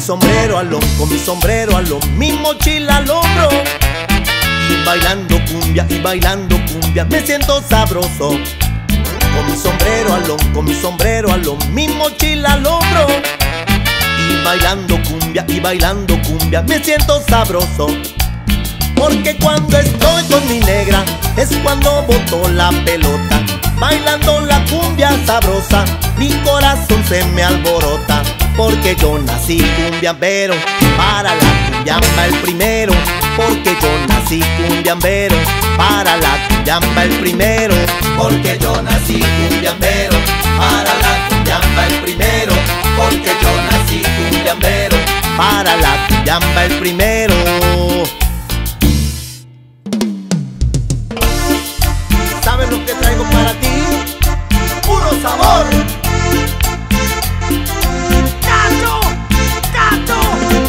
con mi sombrero al hombro, mi mochila al hombro. Y bailando cumbia, me siento sabroso. Con mi sombrero al hombro, mi mochila al hombro. Y bailando cumbia, me siento sabroso. Porque cuando estoy con mi negra es cuando boto la pelota. Bailando la cumbia sabrosa, mi corazón se me alborota. Porque yo nací cumbiambero, para la cumbiamba el primero. Porque yo nací cumbiambero, para la cumbiamba el primero. Porque yo nací cumbiambero, para la cumbiamba el primero. Porque yo nací cumbiambero, para la cumbiamba el primero. ¿Sabes lo que traigo para ti? ¡Puro sabor! ¡Cato! ¡Cato!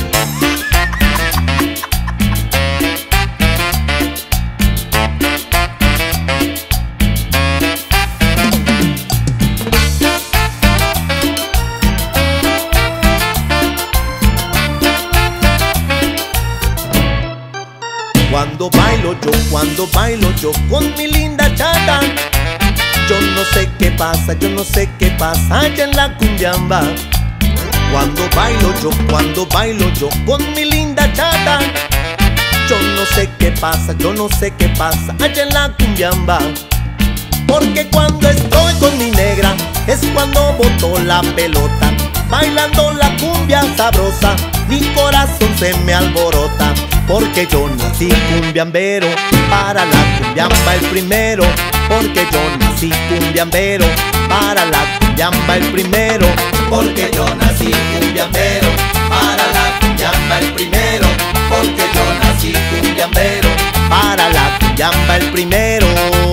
Cuando bailo yo con mi linda chata, yo no sé qué pasa allá en la cumbiamba. Cuando bailo yo con mi linda chata, yo no sé qué pasa allá en la cumbiamba. Porque cuando estoy con mi negra es cuando boto la pelota. Bailando la cumbia sabrosa, mi corazón se me alborota. Porque yo nací cumbiambero, para la cumbiamba el primero. Porque yo nací cumbiambero, para la cumbiamba el primero. Porque yo nací cumbiambero, para la cumbiamba el primero. Porque yo nací cumbiambero, para la cumbiamba el primero.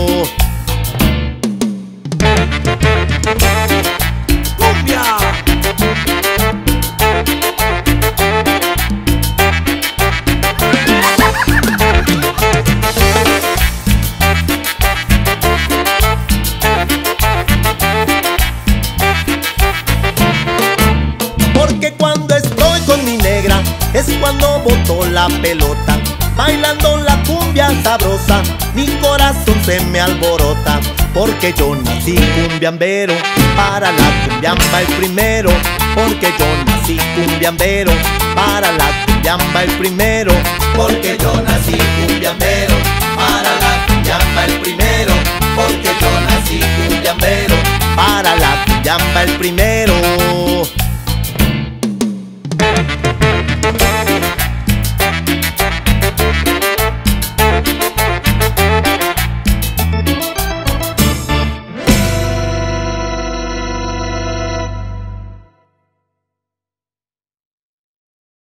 ¡Cumbia! Porque cuando estoy con mi negra es cuando boto la pelota. Bailando la cumbia sabrosa, mi corazón se me alborota. Porque yo nací cumbiambero, para la cumbiamba el primero. Porque yo nací cumbiambero, para la cumbiamba el primero. Porque yo nací cumbiambero, para la cumbiamba el primero. Porque yo nací cumbiambero, para la cumbiamba el primero.